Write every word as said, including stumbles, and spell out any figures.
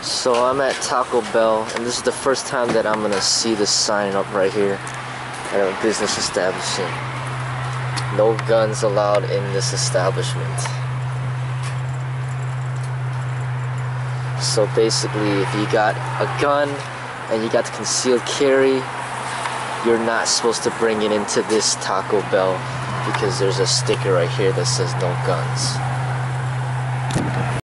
So I'm at Taco Bell, and this is the first time that I'm gonna see this sign up right here at a business establishment. No guns allowed in this establishment. So basically, if you got a gun and you got the concealed carry, you're not supposed to bring it into this Taco Bell because there's a sticker right here that says no guns.